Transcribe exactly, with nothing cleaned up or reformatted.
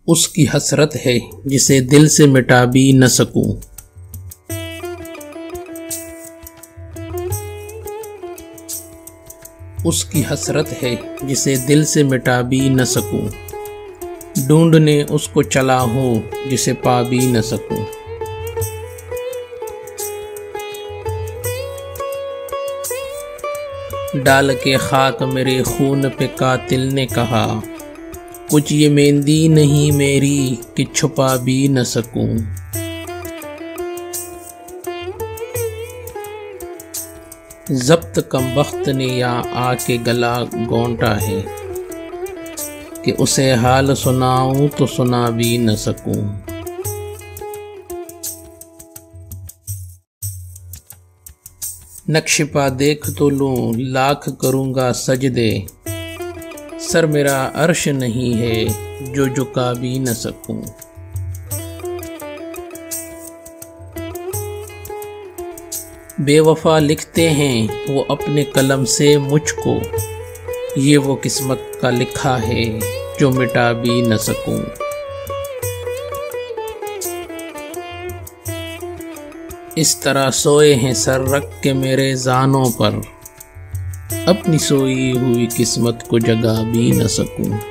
उसकी हसरत है जिसे दिल से मिटा भी न सकूं। उसकी हसरत है जिसे दिल से मिटा भी न सकूं। ढूंढने उसको चला हूँ जिसे पा भी न सकूं। डाल के खाक मेरे खून पे कातिल ने कहा, कुछ ये मेहंदी नहीं मेरी कि छुपा भी न सकूं। जब्त कम वक्त ने या आके गला गोंटा है कि उसे हाल सुनाऊं तो सुना भी न सकूं। नक्शपा देख तो लूं लाख करूंगा सजदे, सर मेरा अर्श नहीं है जो झुका भी न सकूं। बेवफा लिखते हैं वो अपने कलम से मुझको, ये वो किस्मत का लिखा है जो मिटा भी न सकूं। इस तरह सोए हैं सर रख के मेरे जानों पर, अपनी सोई हुई किस्मत को जगा भी न सकूं।